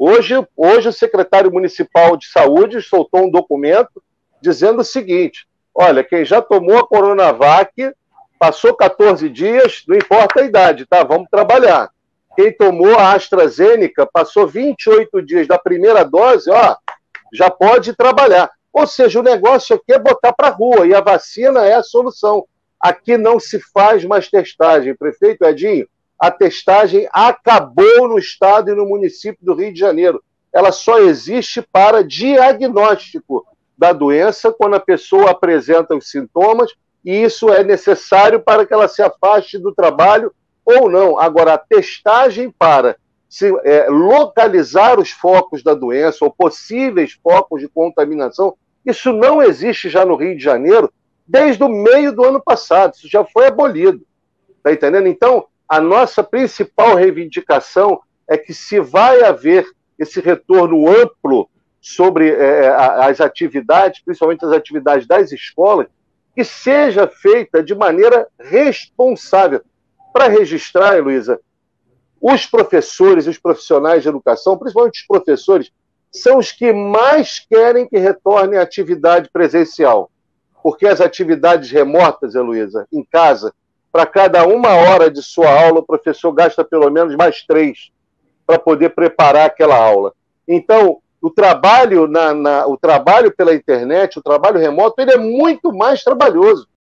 Hoje o secretário municipal de saúde soltou um documento dizendo o seguinte: olha, quem já tomou a Coronavac, passou 14 dias, não importa a idade, tá? Vamos trabalhar. Quem tomou a AstraZeneca, passou 28 dias da primeira dose, ó, já pode trabalhar. Ou seja, o negócio aqui é botar para a rua, e a vacina é a solução. Aqui não se faz mais testagem. Prefeito Edinho, a testagem acabou no estado e no município do Rio de Janeiro. Ela só existe para diagnóstico da doença, quando a pessoa apresenta os sintomas, e isso é necessário para que ela se afaste do trabalho ou não. Agora, a testagem para localizar os focos da doença ou possíveis focos de contaminação, isso não existe já no Rio de Janeiro desde o meio do ano passado. Isso já foi abolido. Está entendendo? Então, a nossa principal reivindicação é que, se vai haver esse retorno amplo sobre as atividades, principalmente as atividades das escolas, que seja feita de maneira responsável. Para registrar, Heloísa, os professores e os profissionais de educação, principalmente os professores, são os que mais querem que retorne à atividade presencial. Porque as atividades remotas, Heloísa, em casa, para cada 1 hora de sua aula, o professor gasta pelo menos mais 3 para poder preparar aquela aula. Então, o trabalho pela internet, o trabalho remoto, ele é muito mais trabalhoso.